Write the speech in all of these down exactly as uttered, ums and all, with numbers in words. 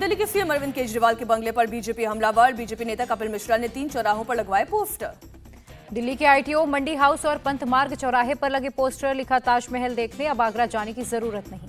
दिल्ली के सीएम अरविंद केजरीवाल के बंगले पर बीजेपी हमलावर। बीजेपी नेता कपिल मिश्रा ने तीन चौराहों पर लगवाए पोस्टर। दिल्ली के आईटीओ, मंडी हाउस और पंथ मार्ग चौराहे पर लगे पोस्टर, लिखा ताजमहल देखने अब आगरा जाने की जरूरत नहीं।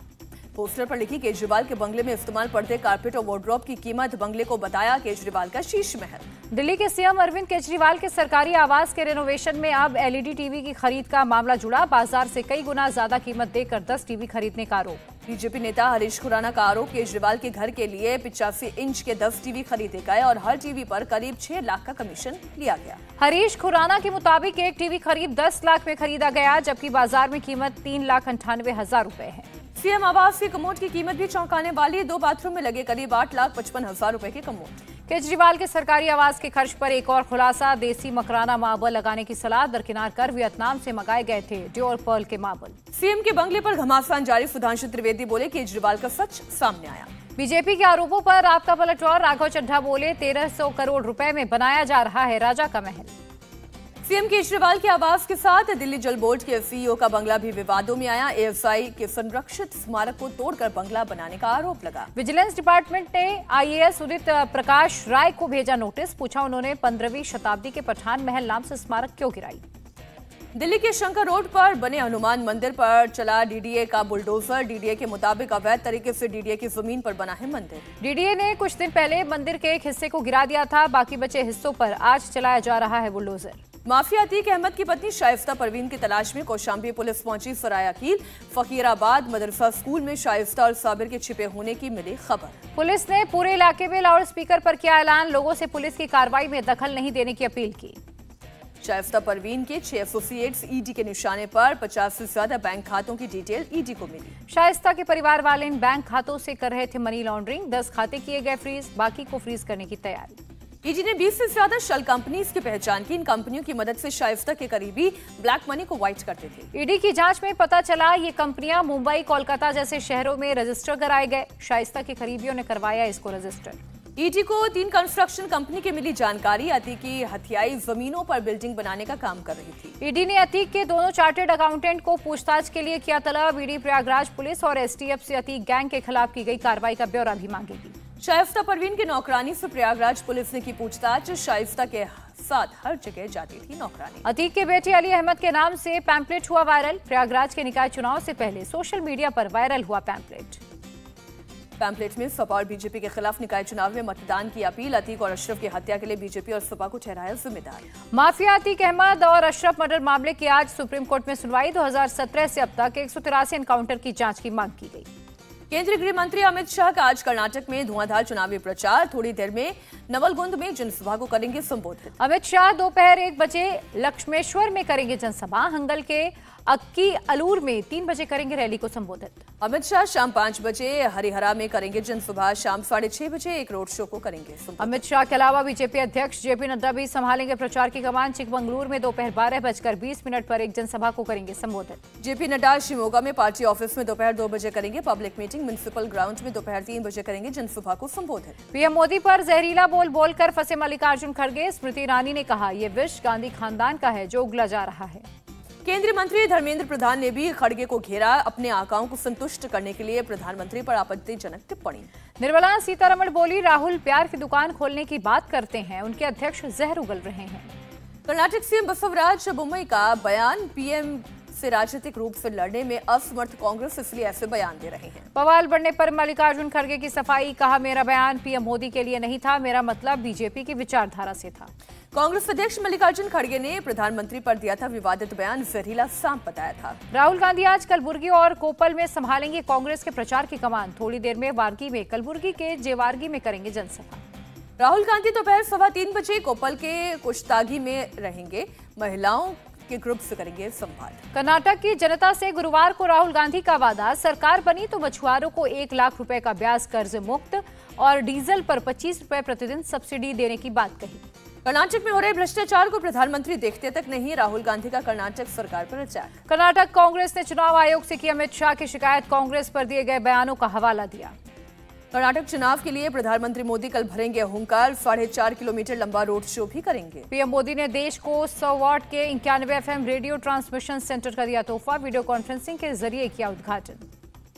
पोस्टर पर लिखी केजरीवाल के बंगले में इस्तेमाल पर्दे, कारपेट और वार्डरोब की कीमत, बंगले को बताया केजरीवाल का शीश महल। दिल्ली के सीएम अरविंद केजरीवाल के सरकारी आवास के रेनोवेशन में अब एलईडी टीवी की खरीद का मामला जुड़ा। बाजार से कई गुना ज्यादा कीमत देकर दस टीवी खरीदने का आरोप। बीजेपी नेता हरीश खुराना का आरोप, केजरीवाल के घर के लिए पिचासी इंच के दस टीवी खरीदे गए और हर टीवी पर करीब छह लाख का कमीशन लिया गया। हरीश खुराना के मुताबिक एक टीवी करीब दस लाख में खरीदा गया, जबकि बाजार में कीमत तीन लाख अंठानवे हजार रूपए है। सीएम आवास की कमोड की कीमत भी चौंकाने वाली। दो बाथरूम में लगे करीब आठ लाख पचपन हजार रूपए के कमोड। केजरीवाल के सरकारी आवास के खर्च पर एक और खुलासा, देसी मकराना मार्बल लगाने की सलाह दरकिनार कर वियतनाम से मंगाए गए थे ड्योर पर्ल के मार्बल। सीएम के बंगले पर घमासान जारी, सुधांशु त्रिवेदी बोले केजरीवाल का सच सामने आया। बीजेपी के आरोपों पर आपका पलटवार, राघव चड्ढा बोले तेरह सौ करोड़ रुपए में बनाया जा रहा है राजा का महल। सीएम केजरीवाल के आवास के साथ दिल्ली जल बोर्ड के सीईओ का बंगला भी विवादों में आया। एएसआई के संरक्षित स्मारक को तोड़कर बंगला बनाने का आरोप लगा। विजिलेंस डिपार्टमेंट ने आईएएस उदित प्रकाश राय को भेजा नोटिस, पूछा उन्होंने पंद्रहवीं शताब्दी के पठान महल नाम से स्मारक क्यों गिराई। दिल्ली के शंकर रोड पर बने हनुमान मंदिर पर चला डीडीए का बुलडोजर। डीडीए के मुताबिक अवैध तरीके से डीडीए की जमीन पर बना है मंदिर। डीडीए ने कुछ दिन पहले मंदिर के एक हिस्से को गिरा दिया था, बाकी बचे हिस्सों पर आज चलाया जा रहा है बुलडोजर। माफिया अतीक अहमद की पत्नी शाइस्ता परवीन की तलाश में कौशाम्बी पुलिस पहुंची। सरायकील फकीराबाद मदरसा स्कूल में शाइस्ता और साबिर के छिपे होने की मिली खबर। पुलिस ने पूरे इलाके में लाउड स्पीकर पर किया ऐलान, लोगों से पुलिस की कार्रवाई में दखल नहीं देने की अपील की। शाइस्ता परवीन के छह एसोसिएट्स ईडी के निशाने पर, पचास से ज्यादा बैंक खातों की डिटेल ईडी को मिली। शाइस्ता के परिवार वाले इन बैंक खातों से कर रहे थे मनी लॉन्ड्रिंग। दस खाते किए गए फ्रीज, बाकी को फ्रीज करने की तैयारी। ईडी ने बीस से ज्यादा शेल कंपनीज की पहचान की। इन कंपनियों की मदद से शाइस्ता के करीबी ब्लैक मनी को व्हाइट करते थे। ईडी की जांच में पता चला ये कंपनियां मुंबई, कोलकाता जैसे शहरों में रजिस्टर कराए गए। शाइस्ता के करीबियों ने करवाया इसको रजिस्टर। ईडी को तीन कंस्ट्रक्शन कंपनी की मिली जानकारी। अतीक की हथियाई जमीनों पर बिल्डिंग बनाने का काम कर रही थी। ईडी ने अतीक के दोनों चार्टर्ड अकाउंटेंट को पूछताछ के लिए किया तलब। ईडी प्रयागराज पुलिस और एसटीएफ से अतीक गैंग के खिलाफ की गई कार्रवाई का ब्यौरा भी मांगेगी। शाइस्ता परवीन की नौकरानी से प्रयागराज पुलिस ने की पूछताछ। शाइस्ता के साथ हर जगह जाती थी नौकरानी। अतीक के बेटे अली अहमद के नाम से पैम्पलेट हुआ वायरल। प्रयागराज के निकाय चुनाव से पहले सोशल मीडिया पर वायरल हुआ पैम्पलेट। पैम्पलेट में सपा और बीजेपी के खिलाफ निकाय चुनाव में मतदान की अपील। अतीक और अशरफ की हत्या के लिए बीजेपी और सपा को ठहराया जिम्मेदार। माफिया अतीक अहमद और अशरफ मर्डर मामले की आज सुप्रीम कोर्ट में सुनवाई। दो हजार सत्रह से अब तक एक सौ तिरासी एनकाउंटर की जांच की मांग की गई। केंद्रीय गृह मंत्री अमित शाह का आज कर्नाटक में धुआंधार चुनावी प्रचार। थोड़ी देर में नवलगुंद में जनसभा को करेंगे संबोधित। अमित शाह दोपहर एक बजे लक्ष्मेश्वर में करेंगे जनसभा। हंगल के अक्की अलूर में तीन बजे करेंगे रैली को संबोधित। अमित शाह शाम पांच बजे हरिहरा में करेंगे जनसभा। शाम साढ़े छह बजे एक रोड शो को करेंगे संबोधित। अमित शाह के अलावा बीजेपी अध्यक्ष जेपी नड्डा भी संभालेंगे प्रचार की कमान। चिकमंगलूर में दोपहर बारह बजकर बीस मिनट पर एक जनसभा को करेंगे संबोधित। जेपी नड्डा शिमोगा में पार्टी ऑफिस में दोपहर दो बजे करेंगे पब्लिक मीटिंग। म्युनिसिपल ग्राउंड में दोपहर तीन बजे करेंगे जनसभा को संबोधित। पीएम मोदी पर जहरीला बोल बोलकर फंसे मल्लिकार्जुन खड़गे। स्मृति ईरानी ने कहा यह विष गांधी खानदान का है जो उगला जा रहा है। केंद्रीय मंत्री धर्मेंद्र प्रधान ने भी खड़गे को घेरा। अपने आकाओं को संतुष्ट करने के लिए प्रधानमंत्री पर आपत्तिजनक टिप्पणी। निर्मला सीतारमण बोली राहुल प्यार की दुकान खोलने की बात करते हैं, उनके अध्यक्ष जहर उगल रहे हैं। कर्नाटक सीएम बसवराज बोम्मई का बयान, पीएम से राजनीतिक रूप से लड़ने में असमर्थ कांग्रेस इसलिए ऐसे बयान दे रहे हैं। बवाल बढ़ने पर मल्लिकार्जुन खड़गे की सफाई, कहा मेरा बयान पीएम मोदी के लिए नहीं था, मेरा मतलब बीजेपी की विचारधारा से था। कांग्रेस अध्यक्ष मल्लिकार्जुन खड़गे ने प्रधानमंत्री पर दिया था विवादित बयान, जहरीला सांप बताया था। राहुल गांधी आज कलबुर्गी और कोपल में संभालेंगे कांग्रेस के प्रचार की कमान। थोड़ी देर में वार्गी में, कलबुर्गी के जेवार्गी में करेंगे जनसभा। राहुल गांधी दोपहर सवा तीन बजे कोपल के कुश्तागी में रहेंगे। महिलाओं के ग्रुप से करेंगे संवाद। कर्नाटक की जनता से गुरुवार को राहुल गांधी का वादा, सरकार बनी तो मछुआरों को एक लाख रुपए का ब्याज कर्ज मुक्त और डीजल पर पच्चीस रुपए प्रतिदिन सब्सिडी देने की बात कही। कर्नाटक में हो रहे भ्रष्टाचार को प्रधानमंत्री देखते तक नहीं, राहुल गांधी का कर्नाटक सरकार पर अटैक। कर्नाटक कांग्रेस ने चुनाव आयोग से की अमित शाह की शिकायत, कांग्रेस पर दिए गए बयानों का हवाला दिया। कर्नाटक चुनाव के लिए प्रधानमंत्री मोदी कल भरेंगे हुंकार। साढ़े चार किलोमीटर लंबा रोड शो भी करेंगे। पीएम मोदी ने देश को सौ वाट के इक्यानवे एफएम रेडियो ट्रांसमिशन सेंटर का दिया तोहफा। वीडियो कॉन्फ्रेंसिंग के जरिए किया उद्घाटन।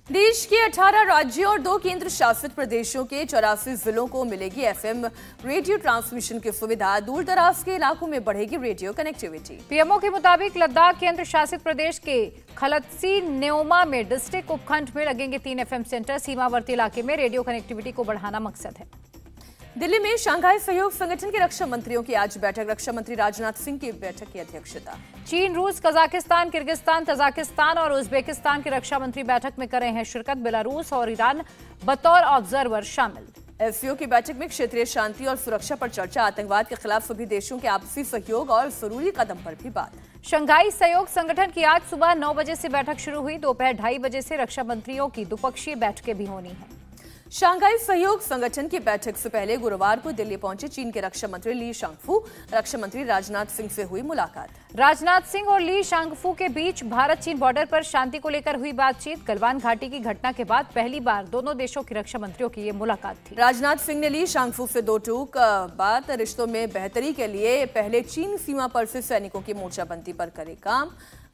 देश के अठारह राज्यों और दो केंद्र शासित प्रदेशों के चौरासी जिलों को मिलेगी एफएम रेडियो ट्रांसमिशन की सुविधा। दूर दराज के इलाकों में बढ़ेगी रेडियो कनेक्टिविटी। पीएमओ के मुताबिक लद्दाख केंद्र शासित प्रदेश के खलत्सी न्योमा में डिस्ट्रिक्ट उपखंड में लगेंगे तीन एफएम सेंटर। सीमावर्ती इलाके में रेडियो कनेक्टिविटी को बढ़ाना मकसद है। दिल्ली में शंघाई सहयोग संगठन के रक्षा मंत्रियों की आज बैठक। रक्षा मंत्री राजनाथ सिंह की बैठक की अध्यक्षता। चीन, रूस, कजाकिस्तान, किर्गिस्तान, तजाकिस्तान और उज्बेकिस्तान के रक्षा मंत्री बैठक में कर रहे हैं शिरकत। बेलारूस और ईरान बतौर ऑब्जर्वर शामिल। एससीओ की बैठक में क्षेत्रीय शांति और सुरक्षा पर चर्चा। आतंकवाद के खिलाफ सभी देशों के आपसी सहयोग और जरूरी कदम पर भी बात। शंघाई सहयोग संगठन की आज सुबह नौ बजे से बैठक शुरू हुई। दोपहर ढाई बजे से रक्षा मंत्रियों की द्विपक्षीय बैठकें भी होनी है। शंघाई सहयोग संगठन की बैठक से पहले गुरुवार को दिल्ली पहुंचे चीन के रक्षा मंत्री ली शांगफू। रक्षा मंत्री राजनाथ सिंह से हुई मुलाकात। राजनाथ सिंह और ली शांगफू के बीच भारत चीन बॉर्डर पर शांति को लेकर हुई बातचीत। गलवान घाटी की घटना के बाद पहली बार दोनों देशों के रक्षा मंत्रियों की ये मुलाकात थी। राजनाथ सिंह ने ली शांगफू से दो टूक बात। रिश्तों में बेहतरी के लिए पहले चीन सीमा पर से सैनिकों की मोर्चाबंदी पर करे काम।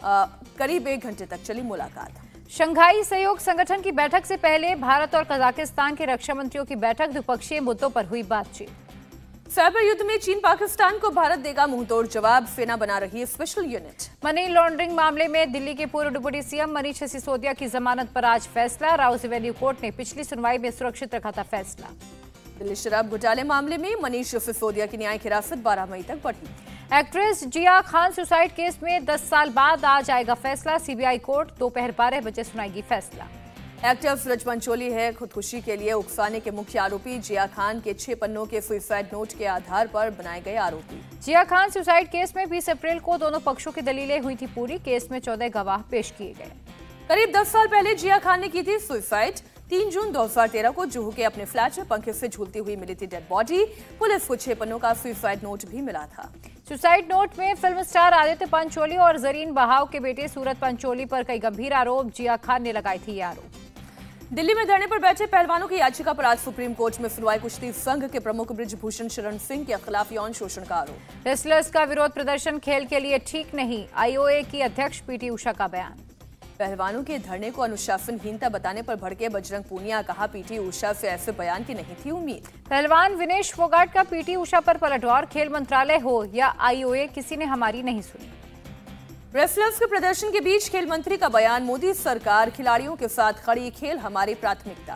करीब एक घंटे तक चली मुलाकात। शंघाई सहयोग संगठन की बैठक से पहले भारत और कजाकिस्तान के रक्षा मंत्रियों की बैठक। द्विपक्षीय मुद्दों पर हुई बातचीत। साइबर युद्ध में चीन पाकिस्तान को भारत देगा मुंहतोड़ जवाब। सेना बना रही है स्पेशल यूनिट। मनी लॉन्ड्रिंग मामले में दिल्ली के पूर्व डिप्टी सीएम मनीष सिसोदिया की जमानत पर आज फैसला। राउस एवेन्यू कोर्ट ने पिछली सुनवाई में सुरक्षित रखा था फैसला। दिल्ली शराब घोटाले मामले में मनीष सिसोदिया की न्यायिक हिरासत बारह मई तक बढ़ी। Actress Jiah Khan suicide case में दस साल बाद आज आएगा फैसला। सीबीआई कोर्ट दोपहर बारह बजे सुनाएगी फैसला। एक्टर सूरज पंचोली है खुदकुशी के लिए उकसाने के मुख्य आरोपी। जिया खान के छह पन्नों के सुसाइड नोट के आधार पर बनाए गए आरोपी। जिया खान सुसाइड केस में बीस अप्रैल को दोनों पक्षों की दलीलें हुई थी पूरी। केस में चौदह गवाह पेश किए गए। करीब दस साल पहले जिया खान ने की थी सुसाइड। तीन जून दो हज़ार तेरह को जुहू के अपने फ्लैट में पंखे से झूलती हुई मिली थी डेड बॉडी। पुलिस को छह पन्नों का सुसाइड नोट भी मिला था। सुसाइड नोट में फिल्म स्टार आदित्य पंचोली और जरीन बहाव के बेटे सूरज पंचोली पर कई गंभीर आरोप। जिया खान ने लगाई थी ये आरोप। दिल्ली में धरने पर बैठे पहलवानों की याचिका पर आज सुप्रीम कोर्ट में सुनवाई। कुश्ती संघ के प्रमुख बृजभूषण शरण सिंह के खिलाफ यौन शोषण का आरोप। रेसलर्स का विरोध प्रदर्शन खेल के लिए ठीक नहीं। आईओए की अध्यक्ष पीटी उषा का बयान। पहलवानों के धरने को अनुशासनहीनता बताने पर भड़के बजरंग पूनिया। कहा पीटी उषा से ऐसे बयान की नहीं थी उम्मीद। पहलवान विनेश फोगाट का पीटी उषा पर पलटवार। खेल मंत्रालय हो या आईओए किसी ने हमारी नहीं सुनी। रेसलर्स के प्रदर्शन के बीच खेल मंत्री का बयान। मोदी सरकार खिलाड़ियों के साथ खड़ी, खेल हमारी प्राथमिकता।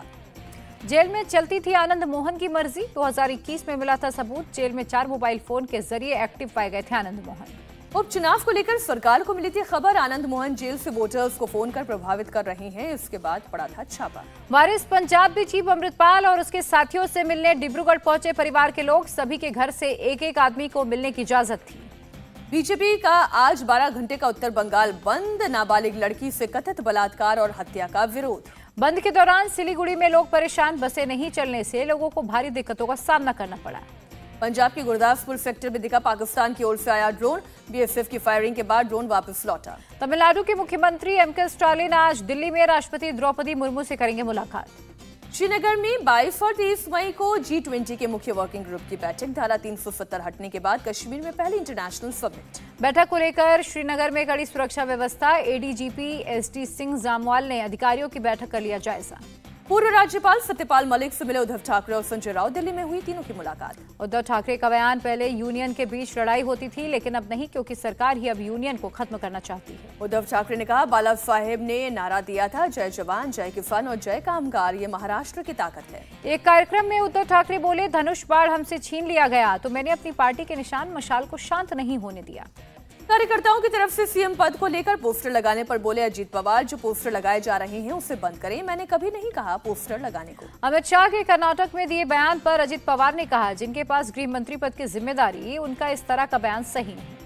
जेल में चलती थी आनंद मोहन की मर्जी। दो हज़ार इक्कीस में मिला था सबूत। जेल में चार मोबाइल फोन के जरिए एक्टिव पाए गए थे आनंद मोहन। उपचुनाव को लेकर सरकार को मिली थी खबर। आनंद मोहन जेल से वोटर्स को फोन कर प्रभावित कर रहे हैं। इसके बाद पड़ा था छापा। वारिस पंजाब भी चीफ अमृतपाल और उसके साथियों से मिलने डिब्रूगढ़ पहुंचे परिवार के लोग। सभी के घर से एक एक आदमी को मिलने की इजाजत थी। बीजेपी का आज बारह घंटे का उत्तर बंगाल बंद। नाबालिग लड़की से कथित बलात्कार और हत्या का विरोध। बंद के दौरान सिलीगुड़ी में लोग परेशान। बसें नहीं चलने से लोगों को भारी दिक्कतों का सामना करना पड़ा। पंजाब के गुरदासपुर सेक्टर में दिखा पाकिस्तान की ओर से आया ड्रोन। बीएसएफ की फायरिंग के बाद ड्रोन वापस लौटा। तमिलनाडु के मुख्यमंत्री एम के स्टालिन आज दिल्ली में राष्ट्रपति द्रौपदी मुर्मू से करेंगे मुलाकात। श्रीनगर में बाईस और तेईस मई को जी ट्वेंटी के मुख्य वर्किंग ग्रुप की बैठक। धारा तीन सौ सत्तर हटने के बाद कश्मीर में पहली इंटरनेशनल समिट। बैठक को लेकर श्रीनगर में कड़ी सुरक्षा व्यवस्था। एडीजीपी एसडी सिंह जामवाल ने अधिकारियों की बैठक कर लिया जायजा। पूर्व राज्यपाल सत्यपाल मलिक से मिले उद्धव ठाकरे और संजय राउत। दिल्ली में हुई तीनों की मुलाकात। उद्धव ठाकरे का बयान, पहले यूनियन के बीच लड़ाई होती थी लेकिन अब नहीं, क्योंकि सरकार ही अब यूनियन को खत्म करना चाहती है। उद्धव ठाकरे ने कहा बाला साहेब ने नारा दिया था, जय जवान जय किसान और जय कामगार, ये महाराष्ट्र की ताकत है। एक कार्यक्रम में उद्धव ठाकरे बोले, धनुष बाढ़ हमसे छीन लिया गया तो मैंने अपनी पार्टी के निशान मशाल को शांत नहीं होने दिया। कार्यकर्ताओं की तरफ से सीएम पद को लेकर पोस्टर लगाने पर बोले अजीत पवार, जो पोस्टर लगाए जा रहे हैं उसे बंद करें। मैंने कभी नहीं कहा पोस्टर लगाने को। अमित शाह के कर्नाटक में दिए बयान पर अजीत पवार ने कहा, जिनके पास गृह मंत्री पद की जिम्मेदारी, उनका इस तरह का बयान सही नहीं।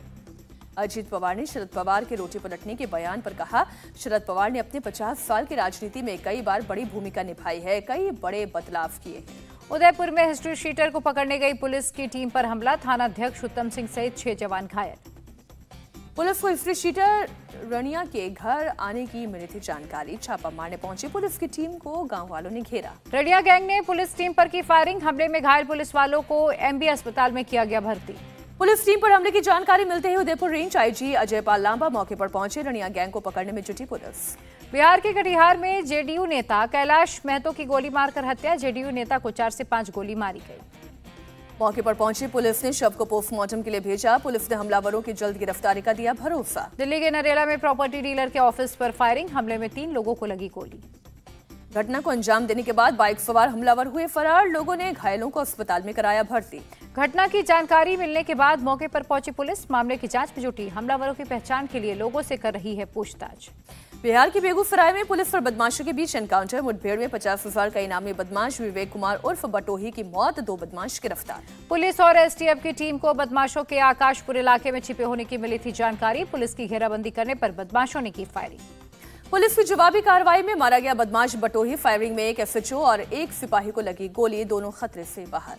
अजीत पवार ने शरद पवार के रोटी पलटने के बयान पर कहा, शरद पवार ने अपने पचास साल की राजनीति में कई बार बड़ी भूमिका निभाई है, कई बड़े बदलाव किए हैं। उदयपुर में हिस्ट्री शीटर को पकड़ने गई पुलिस की टीम पर हमला। थानाध्यक्ष उत्तम सिंह सहित छह जवान घायल। पुलिस को हिस्ट्री शीटर रनिया के घर आने की मिली थी जानकारी। छापा मारने पहुंची पुलिस की टीम को गांव वालों ने घेरा। रनिया गैंग ने पुलिस टीम पर की फायरिंग। हमले में घायल पुलिस वालों को एमबी अस्पताल में किया गया भर्ती। पुलिस टीम पर हमले की जानकारी मिलते ही उदयपुर रेंज आईजी अजय पाल लांबा मौके पर पहुंचे। रनिया गैंग को पकड़ने में जुटी पुलिस। बिहार के कटिहार में जेडीयू नेता कैलाश महतो की गोली मारकर हत्या। जेडीयू नेता को चार से पांच गोली मारी गई। मौके पर पहुंची पुलिस ने शव को पोस्टमार्टम के लिए भेजा। पुलिस ने हमलावरों की जल्द गिरफ्तारी का दिया भरोसा। दिल्ली के नरेला में प्रॉपर्टी डीलर के ऑफिस पर फायरिंग। हमले में तीन लोगों को लगी गोली। घटना को अंजाम देने के बाद बाइक सवार हमलावर हुए फरार। लोगों ने घायलों को अस्पताल में कराया भर्ती। घटना की जानकारी मिलने के बाद मौके पर पहुंची पुलिस मामले की जांच में जुटी। हमलावरों की पहचान के लिए लोगों से कर रही है पूछताछ। बिहार के बेगूसराय में पुलिस और बदमाशों के बीच एनकाउंटर। मुठभेड़ में पचास हजार का इनामी बदमाश विवेक कुमार उर्फ बटोही की मौत। दो बदमाश गिरफ्तार। पुलिस और एसटीएफ की टीम को बदमाशों के आकाशपुर इलाके में छिपे होने की मिली थी जानकारी। पुलिस की घेराबंदी करने पर बदमाशों ने की फायरिंग। पुलिस की जवाबी कार्रवाई में मारा गया बदमाश बटोही। फायरिंग में एक एसएचओ और एक सिपाही को लगी गोली। दोनों खतरे से बाहर।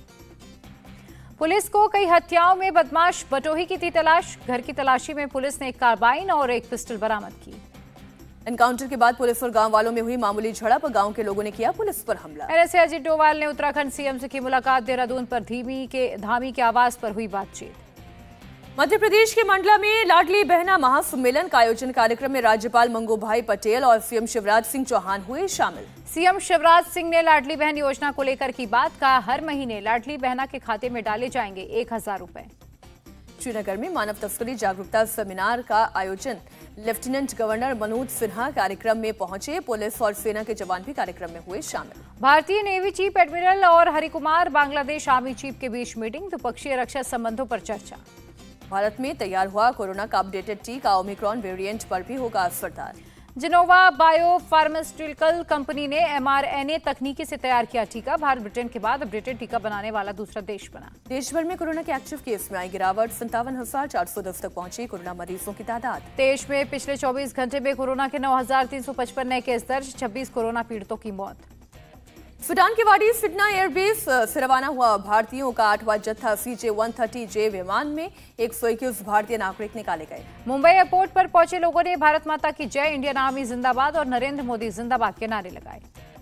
पुलिस को कई हत्याओं में बदमाश बटोही की थी तलाश। घर की तलाशी में पुलिस ने एक कार्बाइन और एक पिस्टल बरामद की। एनकाउंटर के बाद पुलिस और गांव वालों में हुई मामूली झड़प। गांव के लोगों ने किया पुलिस पर हमला। एनएसए अजित डोवाल ने उत्तराखंड सीएम से की मुलाकात। देहरादून पर धीमी के धामी के आवास पर हुई बातचीत। मध्य प्रदेश के मंडला में लाडली बहना महासम्मेलन का आयोजन। कार्यक्रम में राज्यपाल मंगूभाई पटेल और सीएम शिवराज सिंह चौहान हुए शामिल। सीएम शिवराज सिंह ने लाडली बहन योजना को लेकर की बात। कहा, हर महीने लाडली बहना के खाते में डाले जाएंगे एक हजार रुपए। श्रीनगर में मानव तस्करी जागरूकता सेमिनार का आयोजन। लेफ्टिनेंट गवर्नर मनोज सिन्हा कार्यक्रम में पहुंचे। पुलिस और सेना के जवान भी कार्यक्रम में हुए शामिल। भारतीय नेवी चीफ एडमिरल और हरिकुमार बांग्लादेश आर्मी चीफ के बीच मीटिंग। द्विपक्षीय रक्षा संबंधों पर चर्चा। भारत में तैयार हुआ कोरोना का अपडेटेड टीका। ओमिक्रॉन वेरिएंट पर भी होगा असरदार। जिनोवा बायो फार्मास्यूटिकल कंपनी ने एमआरएनए तकनीकी से तैयार किया टीका। भारत ब्रिटेन के बाद अपडेटेड टीका बनाने वाला दूसरा देश बना। देश भर में कोरोना के एक्टिव केस में आई गिरावट। संतावन हजार चार सौ दस तक पहुंची कोरोना मरीजों की तादाद। देश में पिछले चौबीस घंटे में कोरोना के नौ हजार तीन सौ पचपन नए केस दर्ज। छब्बीस कोरोना पीड़ितों की मौत। सूडान के वाडी सिडना एयरबेस से रवाना हुआ भारतीयों का आठवां जत्था सीजे वन थर्टी जे विमान में एक सौ इक्कीस भारतीय नागरिक निकाले गए। मुंबई एयरपोर्ट पर पहुंचे लोगों ने भारत माता की जय, इंडियन आर्मी जिंदाबाद और नरेंद्र मोदी जिंदाबाद के नारे लगाए।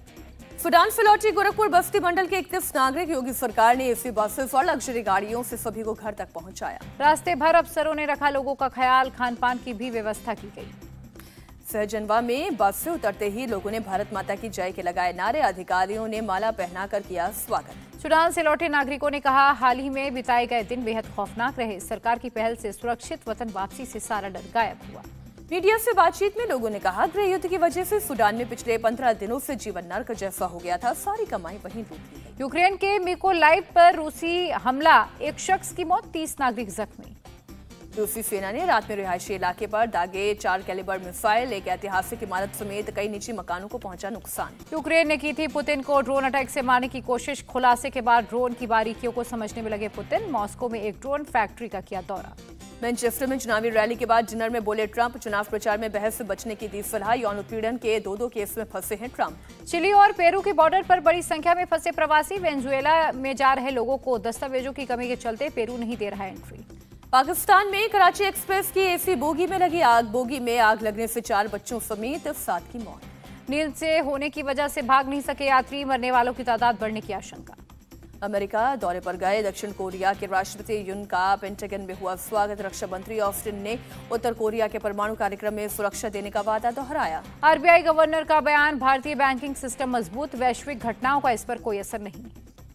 सूडान से लौटी गोरखपुर बस्ती मंडल के इकतीस नागरिक। योगी सरकार ने एसी बसेस और लग्जरी गाड़ियों से सभी को घर तक पहुंचाया। रास्ते भर अफसरों ने रखा लोगों का ख्याल। खान पान की भी व्यवस्था की गई। सहजनवा में बस से उतरते ही लोगों ने भारत माता की जय के लगाए नारे। अधिकारियों ने माला पहनाकर किया स्वागत। सूडान से लौटे नागरिकों ने कहा, हाल ही में बिताए गए दिन बेहद खौफनाक रहे। सरकार की पहल से सुरक्षित वतन वापसी से सारा डर गायब हुआ। मीडिया से बातचीत में लोगों ने कहा, गृह युद्ध की वजह से सूडान में पिछले पंद्रह दिनों से जीवन नर्क जैसा हो गया था। सारी कमाई वहीं डूब गई। यूक्रेन के मिकोलाइव पर रूसी हमला। एक शख्स की मौत, तीस नागरिक जख्मी। रूसी सेना ने रात में रिहायशी इलाके पर दागे चार कैलिबर मिसाइल। एक ऐतिहासिक इमारत समेत कई निजी मकानों को पहुंचा नुकसान। यूक्रेन ने की थी पुतिन को ड्रोन अटैक से मारने की कोशिश। खुलासे के बाद ड्रोन की बारीकियों को समझने में लगे पुतिन। मॉस्को में एक ड्रोन फैक्ट्री का किया दौरा। मैनचेस्टर में चुनावी रैली के बाद डिनर में बोले ट्रंप। चुनाव प्रचार में बहस से बचने की दी सलाह। यौन उत्पीड़न के दो दो केस में फंसे हैं ट्रंप। चिली और पेरू के बॉर्डर पर बड़ी संख्या में फंसे प्रवासी। वेनेजुएला में जा रहे लोगों को दस्तावेजों की कमी के चलते पेरू नहीं दे रहा एंट्री। पाकिस्तान में कराची एक्सप्रेस की एसी बोगी में लगी आग। बोगी में आग लगने से चार बच्चों समेत सात की मौत। नींद से होने की वजह से भाग नहीं सके यात्री। मरने वालों की तादाद बढ़ने की आशंका। अमेरिका दौरे पर गए दक्षिण कोरिया के राष्ट्रपति यून का पेंटागन में हुआ स्वागत। रक्षा मंत्री ऑस्टिन ने उत्तर कोरिया के परमाणु कार्यक्रम में सुरक्षा देने का वादा दोहराया। आरबीआई गवर्नर का बयान, भारतीय बैंकिंग सिस्टम मजबूत। वैश्विक घटनाओं का इस पर कोई असर नहीं।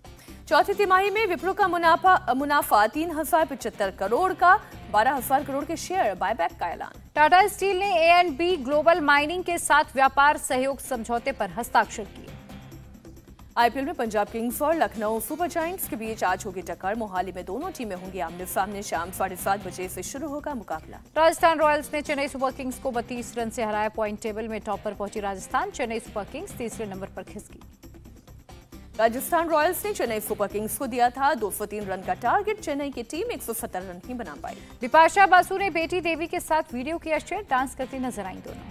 चौथी तिमाही में विप्रो का मुनाफा मुनाफा तीन हजार पिछहत्तर करोड़ का। बारह हजार करोड़ के शेयर बायबैक का ऐलान। टाटा स्टील ने A and B global mining के साथ व्यापार सहयोग समझौते पर हस्ताक्षर किए। आईपीएल में पंजाब किंग्स और लखनऊ सुपर जायंट्स के बीच आज होगी टक्कर। मोहाली में दोनों टीमें होंगी आमने सामने। शाम साढ़े सात बजे से शुरू होगा मुकाबला। राजस्थान रॉयल्स ने चेन्नई सुपर किंग्स को बत्तीस रन से हराया। पॉइंट टेबल में टॉप पर पहुंची राजस्थान। चेन्नई सुपर किंग्स तीसरे नंबर पर खिसकी। राजस्थान रॉयल्स ने चेन्नई सुपर किंग्स को दिया था दो सौ तीन रन का टारगेट। चेन्नई की टीम एक सौ सत्तर रन ही बना पाई। बिपाशा बासु ने बेटी देवी के साथ वीडियो किया शेयर। डांस करती नजर आई दोनों।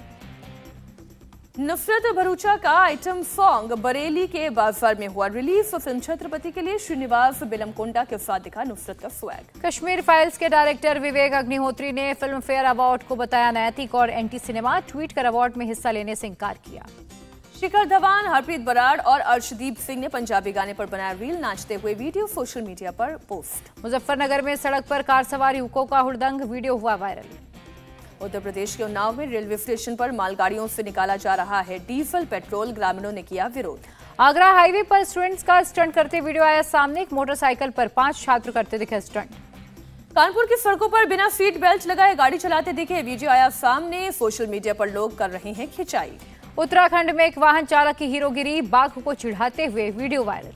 नुसरत भरूचा का आइटम सॉन्ग बरेली के बाजार में हुआ रिलीज। फिल्म छत्रपति के लिए श्रीनिवास बेलमकोंडा के साथ दिखा नुसरत का स्वैग। कश्मीर फाइल्स के डायरेक्टर विवेक अग्निहोत्री ने फिल्म फेयर अवार्ड को बताया नैतिक और एंटी सिनेमा। ट्वीट कर अवार्ड में हिस्सा लेने से इंकार किया। शिखर धवन, हरप्रीत बराड़ और अर्शदीप सिंह ने पंजाबी गाने पर बनाया रील। नाचते हुए वीडियो सोशल मीडिया पर पोस्ट। मुजफ्फरनगर में सड़क पर कार सवार युवकों का हुड़दंग। वीडियो हुआ वायरल। उत्तर प्रदेश के उन्नाव में रेलवे स्टेशन पर मालगाड़ियों से निकाला जा रहा है डीजल पेट्रोल, ग्रामीणों ने किया विरोध। आगरा हाईवे पर स्टूडेंट्स का स्टंट करते वीडियो आया सामने। एक मोटरसाइकिल पर पांच छात्र करते दिखे स्टंट। कानपुर की सड़कों पर बिना सीट बेल्ट लगाए गाड़ी चलाते दिखे वीडियो आया सामने। सोशल मीडिया पर लोग कर रहे हैं खिंचाई। उत्तराखंड में एक वाहन चालक की हीरोगिरी, बाघ को चिढ़ाते हुए वीडियो वायरल।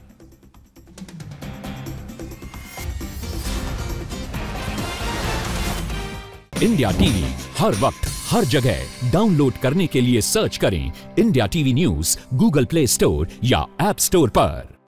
इंडिया टीवी हर वक्त हर जगह डाउनलोड करने के लिए सर्च करें India TV news Google play store या ऐप स्टोर पर।